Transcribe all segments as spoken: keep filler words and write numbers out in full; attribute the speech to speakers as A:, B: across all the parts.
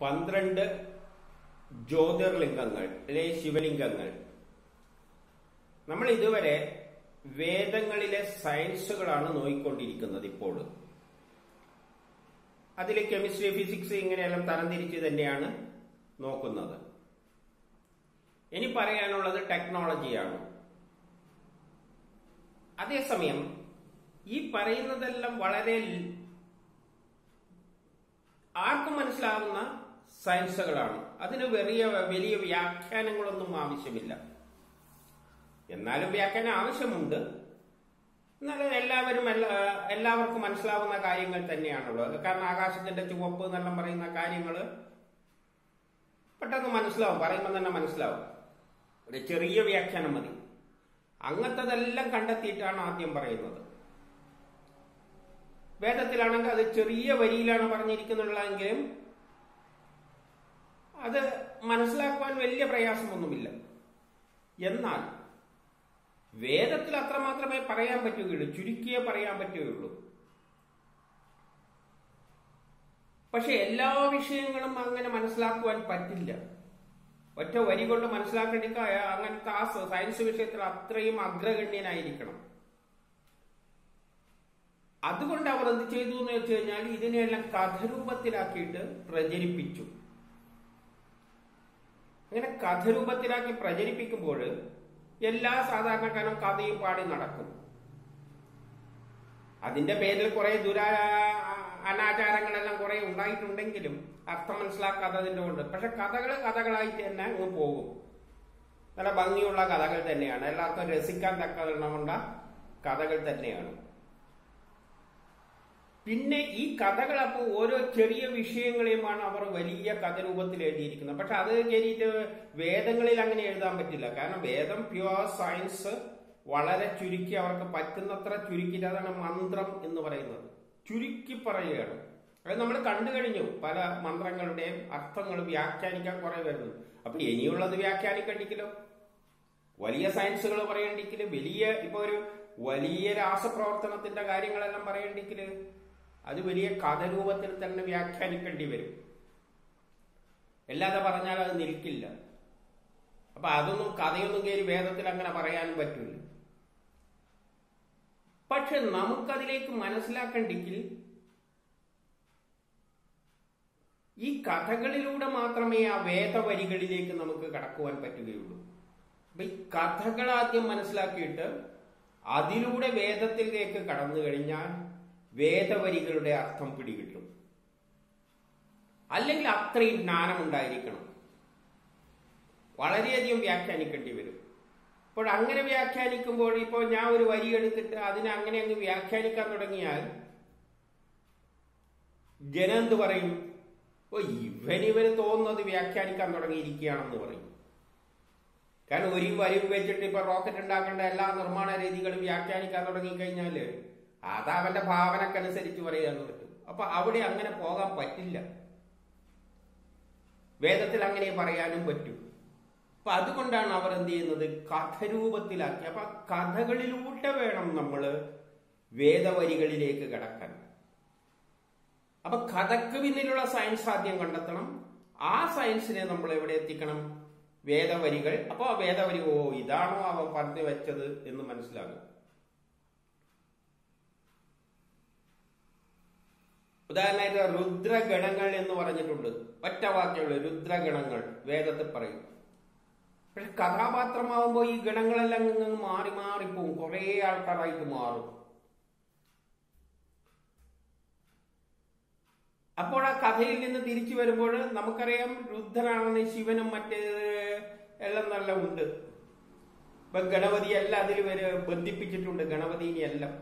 A: പന്ത്രണ്ട് ജ്യോതിർലിംഗങ്ങൾ അല്ലെ ശിവലിംഗങ്ങൾ. നമ്മൾ ഇതുവരെ വേദങ്ങളിലെ സയൻസുകളാണ് നോക്കിക്കൊണ്ടിരിക്കുന്നത്. ഇപ്പോൾ അതിൽ കെമിസ്ട്രി, ഫിസിക്സ് ഇങ്ങനെയെല്ലാം തരംതിരിച്ച് തന്നെയാണ് നോക്കുന്നത്. ഇനി പറയാനുള്ളത് ടെക്നോളജിയാണ്. അതേസമയം ഈ പറയുന്നതെല്ലാം വളരെ ആർക്കും മനസ്സിലാവുന്ന സയൻസുകളാണ്. അതിന് വലിയ വലിയ വ്യാഖ്യാനങ്ങളൊന്നും ആവശ്യമില്ല. എന്നാലും വ്യാഖ്യാനം ആവശ്യമുണ്ട്. എന്നാലും എല്ലാവരും എല്ലാവർക്കും മനസ്സിലാവുന്ന കാര്യങ്ങൾ തന്നെയാണുള്ളത്. കാരണം ആകാശത്തിന്റെ ചുവപ്പ് എന്നെല്ലാം പറയുന്ന കാര്യങ്ങൾ പെട്ടെന്ന് മനസ്സിലാവും, പറയുമ്പോൾ തന്നെ മനസ്സിലാവും. ഒരു ചെറിയ വ്യാഖ്യാനം മതി. അങ്ങനത്തതെല്ലാം കണ്ടെത്തിയിട്ടാണ് ആദ്യം പറയുന്നത്. വേദത്തിലാണെങ്കിൽ അത് ചെറിയ വരിയിലാണ് പറഞ്ഞിരിക്കുന്നുള്ളതെങ്കിലും അത് മനസ്സിലാക്കുവാൻ വലിയ പ്രയാസമൊന്നുമില്ല. എന്നാൽ വേദത്തിൽ അത്രമാത്രമേ പറയാൻ പറ്റുകയുള്ളൂ, ചുരുക്കിയേ പറയാൻ പറ്റുകയുള്ളൂ. പക്ഷെ എല്ലാ വിഷയങ്ങളും അങ്ങനെ മനസ്സിലാക്കുവാൻ പറ്റില്ല. ഒറ്റ വരി കൊണ്ട് മനസ്സിലാക്കേണ്ട അങ്ങനത്തെ ആ സയൻസ് വിഷയത്തിൽ അത്രയും അഗ്രഗണ്യനായിരിക്കണം. അതുകൊണ്ട് അവർ എന്ത് ചെയ്തു എന്ന് വെച്ച് കഴിഞ്ഞാൽ ഇതിനെല്ലാം കഥരൂപത്തിലാക്കിയിട്ട് പ്രചരിപ്പിച്ചു. അങ്ങനെ കഥരൂപത്തിലാക്കി പ്രചരിപ്പിക്കുമ്പോൾ എല്ലാ സാധാരണക്കാരും കഥയും പാടി നടക്കും. അതിന്റെ പേരിൽ കുറെ ദുരാ അനാചാരങ്ങളെല്ലാം കുറെ ഉണ്ടായിട്ടുണ്ടെങ്കിലും അർത്ഥം മനസ്സിലാക്കാത്തതിന്റെ കൊണ്ട്. പക്ഷെ കഥകൾ കഥകളായിട്ട് തന്നെ അങ്ങ് പോകും. നല്ല ഭംഗിയുള്ള കഥകൾ തന്നെയാണ്, എല്ലാവർക്കും രസിക്കാൻ തക്കവണ്ണമുള്ള കഥകൾ തന്നെയാണ്. പിന്നെ ഈ കഥകൾ അപ്പോൾ ഓരോ ചെറിയ വിഷയങ്ങളെയുമാണ് അവർ വലിയ കഥ രൂപത്തിൽ എഴുതിയിരിക്കുന്നത്. പക്ഷെ അത് കയറിയിട്ട് വേദങ്ങളിൽ അങ്ങനെ എഴുതാൻ പറ്റില്ല. കാരണം വേദം പ്യുവർ സയൻസ് വളരെ ചുരുക്കി, അവർക്ക് പറ്റുന്നത്ര ചുരുക്കിയിട്ട്, അതാണ് മന്ത്രം എന്ന് പറയുന്നത്. ചുരുക്കി പറയുകയാണ്. അത് നമ്മൾ കണ്ടു കഴിഞ്ഞു. പല മന്ത്രങ്ങളുടെയും അർത്ഥങ്ങൾ വ്യാഖ്യാനിക്കാൻ കുറെ വരുന്നു. അപ്പൊ ഇനിയുള്ളത് വ്യാഖ്യാനിക്കണ്ടിക്കലോ, വലിയ സയൻസുകൾ പറയണ്ടിക്കല്, വലിയ ഇപ്പൊ ഒരു വലിയ രാസപ്രവർത്തനത്തിന്റെ കാര്യങ്ങളെല്ലാം പറയണ്ടിക്കല് അത് വലിയ കഥരൂപത്തിൽ തന്നെ വ്യാഖ്യാനിക്കേണ്ടി വരും. അല്ലാതെ പറഞ്ഞാൽ അത് നിൽക്കില്ല. അപ്പൊ അതൊന്നും കഥയൊന്നും കയറി വേദത്തിൽ അങ്ങനെ പറയാനും പറ്റില്ല. പക്ഷെ നമുക്കതിലേക്ക് മനസ്സിലാക്കണ്ടെങ്കിൽ ഈ കഥകളിലൂടെ മാത്രമേ ആ വേദവരികളിലേക്ക് നമുക്ക് കടക്കുവാൻ പറ്റുകയുള്ളൂ. അപ്പൊ ഈ കഥകൾ ആദ്യം മനസ്സിലാക്കിയിട്ട് അതിലൂടെ വേദത്തിലേക്ക് കടന്നു കഴിഞ്ഞാൽ വേദവരികളുടെ അർത്ഥം പിടികിട്ടും. അല്ലെങ്കിൽ അത്രയും ജ്ഞാനം ഉണ്ടായിരിക്കണം. വളരെയധികം വ്യാഖ്യാനിക്കേണ്ടി വരും. അപ്പോൾ അങ്ങനെ വ്യാഖ്യാനിക്കുമ്പോൾ ഇപ്പോൾ ഞാൻ ഒരു വരി എടുത്തിട്ട് അതിനെ അങ്ങനെ അങ്ങ് വ്യാഖ്യാനിക്കാൻ തുടങ്ങിയാൽ ജനം എന്ത് പറയും? ഓ, ഇവനിവന് തോന്നുന്നത് വ്യാഖ്യാനിക്കാൻ തുടങ്ങിയിരിക്കുകയാണെന്ന് പറയും. കാരണം ഒരു വരി വെച്ചിട്ട് ഇപ്പൊ റോക്കറ്റ് ഉണ്ടാക്കേണ്ട എല്ലാ നിർമ്മാണ രീതികളും വ്യാഖ്യാനിക്കാൻ തുടങ്ങിക്കഴിഞ്ഞാല് അത് അവന്റെ ഭാവനക്കനുസരിച്ച് പറയാന്ന് പറ്റും. അപ്പൊ അവിടെ അങ്ങനെ പോകാൻ പറ്റില്ല. വേദത്തിൽ അങ്ങനെ പറയാനും പറ്റും. അപ്പൊ അതുകൊണ്ടാണ് അവർ എന്ത് ചെയ്യുന്നത്, കഥരൂപത്തിലാക്കി. അപ്പൊ കഥകളിലൂടെ വേണം നമ്മൾ വേദവരികളിലേക്ക് കടക്കാൻ. അപ്പൊ കഥക്ക് പിന്നിലുള്ള സയൻസ് ആദ്യം കണ്ടെത്തണം. ആ സയൻസിനെ നമ്മൾ എവിടെ എത്തിക്കണം? വേദവരികൾ. അപ്പൊ ആ വേദവരി, ഓ ഇതാണോ അവ പറഞ്ഞു വെച്ചത് എന്ന് മനസ്സിലാകും. ഉദാഹരണമായിട്ട് രുദ്രഗണങ്ങൾ എന്ന് പറഞ്ഞിട്ടുണ്ട്. ഒറ്റ വാക്യമുള്ളൂ, രുദ്രഗണങ്ങൾ വേദത്തിൽ പറയും. പക്ഷെ കഥാപാത്രമാവുമ്പോൾ ഈ ഗണങ്ങളെല്ലാം മാറി മാറിപ്പോവും, കുറെ ആൾക്കാരായിട്ട് മാറും. അപ്പോൾ ആ കഥയിൽ നിന്ന് തിരിച്ചു വരുമ്പോൾ നമുക്കറിയാം രുദ്രനാണെന്ന് ശിവനും മറ്റേ എല്ലാം നല്ല ഉണ്ട്. ഇപ്പൊ ഗണപതി എല്ലാം അതിൽ വരെ ബന്ധിപ്പിച്ചിട്ടുണ്ട്, ഗണപതിനെ എല്ലാം.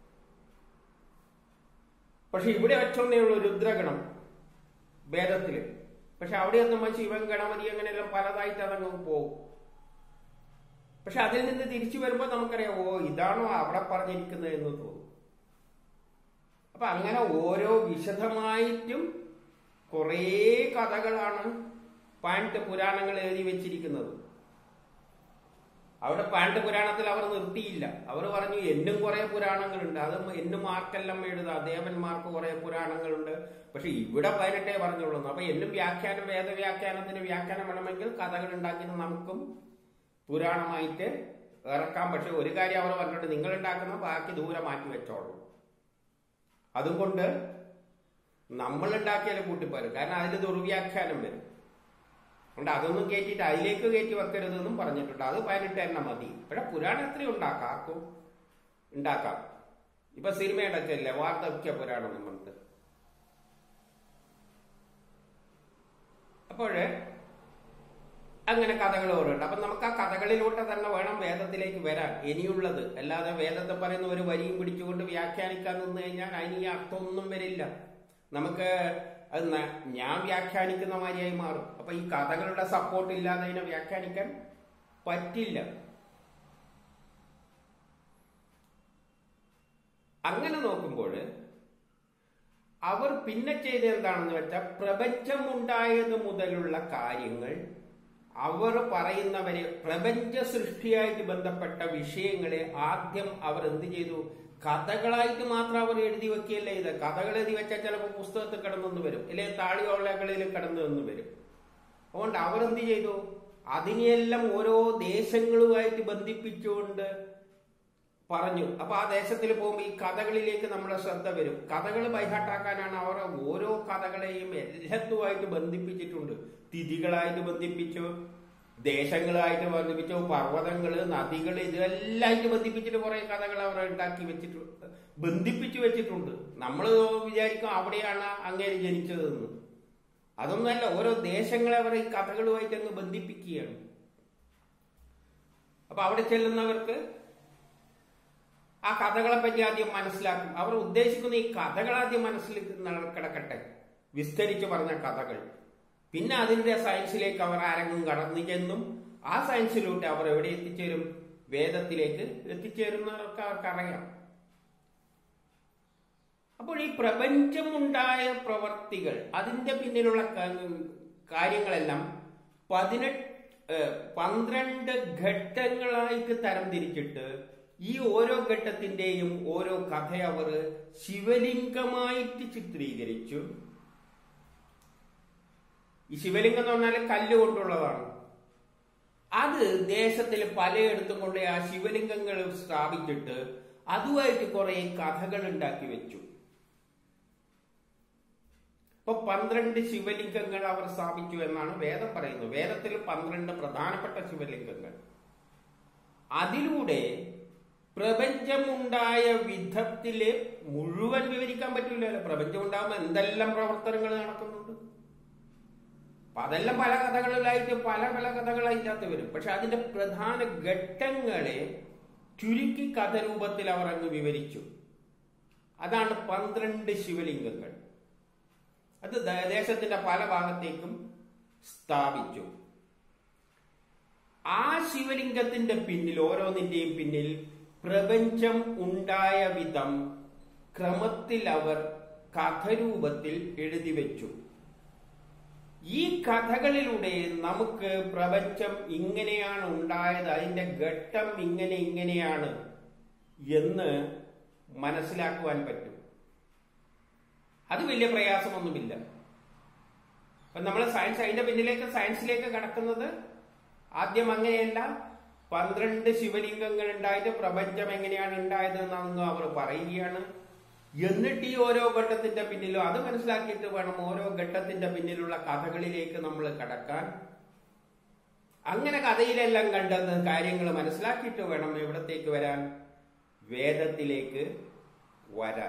A: പക്ഷെ ഇവിടെ ഒറ്റൊന്നേ ഉള്ളൂ രുദ്രഗണം വേദത്തില്. പക്ഷെ അവിടെ ഒന്നും ശിവൻ, ഗണപതി അങ്ങനെയെല്ലാം പലതായിട്ട് അതങ്ങ് പോകും. പക്ഷെ അതിൽ നിന്ന് തിരിച്ചു വരുമ്പോൾ നമുക്കറിയാം, ഓ ഇതാണോ അവിടെ പറഞ്ഞിരിക്കുന്നത് എന്ന് തോന്നും. അപ്പൊ അങ്ങനെ ഓരോ വിശദമായിട്ടും കുറേ കഥകളാണ് പണ്ട് പുരാണങ്ങൾ എഴുതി വെച്ചിരിക്കുന്നത്. അവിടെ പാണ്ഡ്യ പുരാണത്തിൽ അവർ നിർത്തിയില്ല. അവർ പറഞ്ഞു എന്നും കുറെ പുരാണങ്ങളുണ്ട്, അത് എന്നും ആർക്കെല്ലാം എഴുതാം, ദേവന്മാർക്ക് കുറെ പുരാണങ്ങളുണ്ട്. പക്ഷെ ഇവിടെ പതിനെട്ടേ പറഞ്ഞുള്ളൂ. അപ്പൊ എന്നും വ്യാഖ്യാനം, വേദവ്യാഖ്യാനത്തിന് വ്യാഖ്യാനം വേണമെങ്കിൽ കഥകൾ ഉണ്ടാക്കിയിട്ട് നമുക്കും പുരാണമായിട്ട് ഇറക്കാം. പക്ഷെ ഒരു കാര്യം അവർ പറഞ്ഞിട്ട്, നിങ്ങൾ ഉണ്ടാക്കുന്ന ബാക്കി ദൂരെ മാറ്റി വെച്ചോളൂ. അതുകൊണ്ട് നമ്മൾ ഉണ്ടാക്കിയാലും കൂട്ടിപ്പോരും, കാരണം അതിൽ ദുർവ്യാഖ്യാനം വരും. അതുകൊണ്ട് അതൊന്നും കയറ്റിയിട്ട് അതിലേക്ക് കയറ്റി വെക്കരുതെന്നും പറഞ്ഞിട്ടുണ്ട്. അത് പതിനെട്ട് എണ്ണം മതി. ഇവിടെ പുരാണം എത്രയും ഉണ്ടാക്കാം, ആർക്കും ഉണ്ടാക്കാം. ഇപ്പൊ സിനിമയുടെ ചെല്ലേ വാർദ്ധക്യ പുരാണം എന്ന് പറഞ്ഞിട്ട്. അപ്പോഴ് അങ്ങനെ കഥകൾ ഓരോണ്ട്. അപ്പൊ നമുക്ക് ആ കഥകളിലൂടെ തന്നെ വേണം വേദത്തിലേക്ക് വരാൻ ഇനിയുള്ളത്. അല്ലാതെ വേദത്തെ പറയുന്ന ഒരു വരിയും പിടിച്ചുകൊണ്ട് വ്യാഖ്യാനിക്കാൻ നിന്ന് കഴിഞ്ഞാൽ അതിന് ഈ അർത്ഥമൊന്നും വരില്ല. നമുക്ക് അത് ഞാൻ വ്യാഖ്യാനിക്കുന്ന മാതിരിയായി മാറും. അപ്പൊ ഈ കഥകളുടെ സപ്പോർട്ട് ഇല്ലാതെ അതിനെ വ്യാഖ്യാനിക്കാൻ പറ്റില്ല. അങ്ങനെ നോക്കുമ്പോൾ അവർ പിന്നെ ചെയ്തത് എന്താണെന്ന് വെച്ചാൽ, പ്രപഞ്ചമുണ്ടായത് മുതലുള്ള കാര്യങ്ങൾ അവർ പറയുന്നവരെ, പ്രപഞ്ച സൃഷ്ടിയായിട്ട് ബന്ധപ്പെട്ട വിഷയങ്ങളെ ആദ്യം അവർ എന്ത് ചെയ്തു, കഥകളായിട്ട് മാത്രം അവർ എഴുതി വെക്കുകയല്ലേ ഇത്. കഥകൾ എഴുതി വെച്ചാൽ ചിലപ്പോൾ പുസ്തകത്തിൽ കിടന്നു വരും, അല്ലെങ്കിൽ താളിയോളകളിൽ കിടന്നു എന്ന് വരും. അതുകൊണ്ട് അവർ എന്ത് ചെയ്തു, അതിനെയെല്ലാം ഓരോ ദേശങ്ങളുമായിട്ട് ബന്ധിപ്പിച്ചുകൊണ്ട് പറഞ്ഞു. അപ്പൊ ആ ദേശത്തിൽ പോകുമ്പോൾ ഈ കഥകളിലേക്ക് നമ്മുടെ ശ്രദ്ധ വരും. കഥകൾ ബൈഹാട്ടാക്കാനാണ് അവർ ഓരോ കഥകളെയും എല്ലാത്തുമായിട്ട് ബന്ധിപ്പിച്ചിട്ടുണ്ട്. തിഥികളായിട്ട് ബന്ധിപ്പിച്ചു, ദേശങ്ങളായിട്ട് ബന്ധിപ്പിച്ചു, പർവ്വതങ്ങള്, നദികൾ, ഇതെല്ലാമായിട്ട് ബന്ധിപ്പിച്ചിട്ട് കുറെ കഥകൾ അവർ ഉണ്ടാക്കി വെച്ചിട്ടുണ്ട്, ബന്ധിപ്പിച്ചു വെച്ചിട്ടുണ്ട്. നമ്മൾ വിചാരിക്കും അവിടെയാണ് അങ്ങേര് ജനിച്ചതെന്ന്. അതൊന്നുമല്ല, ഓരോ ദേശങ്ങളെ അവർ ഈ കഥകളുമായിട്ട് അങ്ങ് ബന്ധിപ്പിക്കുകയാണ്. അപ്പൊ അവിടെ ചെല്ലുന്നവർക്ക് ആ കഥകളെ പറ്റി ആദ്യം മനസ്സിലാക്കും. അവർ ഉദ്ദേശിക്കുന്ന ഈ കഥകൾ ആദ്യം മനസ്സിൽ കിടക്കട്ടെ, വിസ്തരിച്ച് പറഞ്ഞ കഥകൾ. പിന്നെ അതിന്റെ സയൻസിലേക്ക് അവർ ആരെങ്കിലും കടന്നു ചെന്നും ആ സയൻസിലൂടെ അവർ എവിടെ എത്തിച്ചേരും, വേദത്തിലേക്ക് എത്തിച്ചേരുന്നവർക്ക് അവർക്കറിയാം. അപ്പോൾ ഈ പ്രപഞ്ചമുണ്ടായ പ്രവർത്തികൾ, അതിന്റെ പിന്നിലുള്ള കാര്യങ്ങളെല്ലാം പതിനെട്ട് പന്ത്രണ്ട് ഘട്ടങ്ങളായിട്ട് തരംതിരിച്ചിട്ട് ഈ ഓരോ ഘട്ടത്തിന്റെയും ഓരോ കഥ അവർ ശിവലിംഗമായിട്ട് ചിത്രീകരിച്ചു. ഈ ശിവലിംഗം എന്ന് പറഞ്ഞാൽ കല്ല് കൊണ്ടുള്ളതാണ്. അത് ദേശത്തിൽ പലയിടത്തും കൊണ്ട് ആ ശിവലിംഗങ്ങൾ സ്ഥാപിച്ചിട്ട് അതുമായിട്ട് കുറെ കഥകൾ ഉണ്ടാക്കി വെച്ചു. ഇപ്പൊ പന്ത്രണ്ട് ശിവലിംഗങ്ങൾ അവർ സ്ഥാപിച്ചു എന്നാണ് വേദം പറയുന്നത്. വേദത്തിൽ പന്ത്രണ്ട് പ്രധാനപ്പെട്ട ശിവലിംഗങ്ങൾ. അതിലൂടെ പ്രപഞ്ചമുണ്ടായ വിധത്തില് മുഴുവൻ വിവരിക്കാൻ പറ്റില്ലല്ലോ. പ്രപഞ്ചം ഉണ്ടാകുമ്പോൾ എന്തെല്ലാം പ്രവർത്തനങ്ങൾ നടക്കുന്നുണ്ട്. അപ്പൊ അതെല്ലാം പല കഥകളിലായിട്ട് പല പല കഥകളായിട്ട് വരും. പക്ഷെ അതിന്റെ പ്രധാന ഘട്ടങ്ങളെ ചുരുക്കി കഥരൂപത്തിൽ അവർ അങ്ങ് വിവരിച്ചു. അതാണ് പന്ത്രണ്ട് ശിവലിംഗങ്ങൾ. അത് ദേശത്തിന്റെ പല ഭാഗത്തേക്കും സ്ഥാപിച്ചു. ആ ശിവലിംഗത്തിന്റെ പിന്നിൽ, ഓരോന്നിന്റെയും പിന്നിൽ പ്രപഞ്ചം ഉണ്ടായ വിധം ക്രമത്തിൽ അവർ കഥരൂപത്തിൽ എഴുതി വെച്ചു. ഈ കഥകളിലൂടെ നമുക്ക് പ്രപഞ്ചം ഇങ്ങനെയാണ് ഉണ്ടായത്, അതിന്റെ ഘട്ടം ഇങ്ങനെ ഇങ്ങനെയാണ് എന്ന് മനസ്സിലാക്കുവാൻ പറ്റും. അത് വലിയ പ്രയാസമൊന്നുമില്ല. അപ്പൊ നമ്മൾ സയൻസ്, അതിന്റെ പിന്നിലേക്ക് സയൻസിലേക്ക് കടക്കുന്നത് ആദ്യം അങ്ങനെയല്ല. പന്ത്രണ്ട് ശിവലിംഗങ്ങൾ ഉണ്ടായിട്ട് പ്രപഞ്ചം എങ്ങനെയാണ് ഉണ്ടായത് എന്നൊന്നും അവർ പറയുകയാണ്. എന്നിട്ട് ഈ ഓരോ ഘട്ടത്തിന്റെ പിന്നിലും അത് മനസ്സിലാക്കിയിട്ട് വേണം ഓരോ ഘട്ടത്തിന്റെ പിന്നിലുള്ള കഥകളിലേക്ക് നമ്മൾ കടക്കാൻ. അങ്ങനെ കഥയിലെല്ലാം കണ്ടെന്ന കാര്യങ്ങൾ മനസ്സിലാക്കിയിട്ട് വേണം എവിടത്തേക്ക് വരാൻ, വേദത്തിലേക്ക് വരാൻ.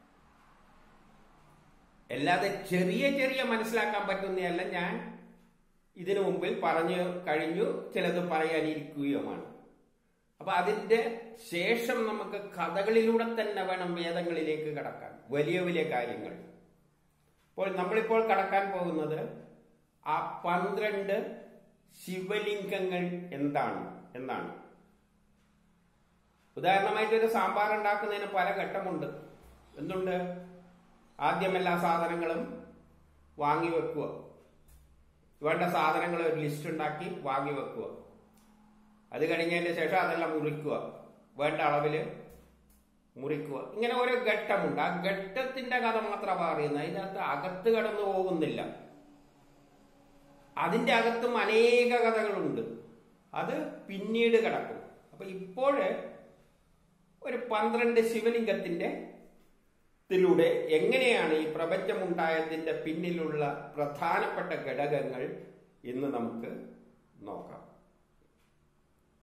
A: അല്ലാതെ ചെറിയ ചെറിയ മനസ്സിലാക്കാൻ പറ്റുന്നതല്ല ഞാൻ ഇതിനു മുമ്പിൽ പറഞ്ഞു കഴിഞ്ഞു, ചിലത് പറയാനിരിക്കുകയുമാണ്. അപ്പൊ അതിന്റെ ശേഷം നമുക്ക് കഥകളിലൂടെ തന്നെ വേണം വേദങ്ങളിലേക്ക് കടക്കാൻ, വലിയ വലിയ കാര്യങ്ങൾ. അപ്പോൾ നമ്മളിപ്പോൾ കടക്കാൻ പോകുന്നത് ആ പന്ത്രണ്ട് ശിവലിംഗങ്ങൾ എന്താണ് എന്നാണ്. ഉദാഹരണമായിട്ട് ഒരു സാമ്പാർ ഉണ്ടാക്കുന്നതിന് പല ഘട്ടമുണ്ട്. എന്തുണ്ട്? ആദ്യം എല്ലാ സാധനങ്ങളും വാങ്ങി വെക്കുക, വേണ്ട സാധനങ്ങൾ ഒരു ലിസ്റ്റ് ഉണ്ടാക്കി വാങ്ങി വെക്കുക. അത് കഴിഞ്ഞതിന് ശേഷം അതെല്ലാം മുറിക്കുക, വേണ്ട അളവില് മുറിക്കുക. ഇങ്ങനെ ഓരോ ഘട്ടമുണ്ട്. ആ ഘട്ടത്തിന്റെ കഥ മാത്രമാണ് പറയുന്നത്. അതിനകത്ത് അകത്ത് കടന്നു പോകുന്നില്ല. അതിന്റെ അകത്തും അനേക കഥകളുണ്ട്. അത് പിന്നീട് കിടക്കും. അപ്പൊ ഇപ്പോഴ് ഒരു പന്ത്രണ്ട് ശിവലിംഗത്തിന്റെ ത്തിലൂടെ എങ്ങനെയാണ് ഈ പ്രപഞ്ചമുണ്ടായതിന്റെ പിന്നിലുള്ള പ്രധാനപ്പെട്ട ഘടകങ്ങൾ എന്ന് നമുക്ക് നോക്കാം.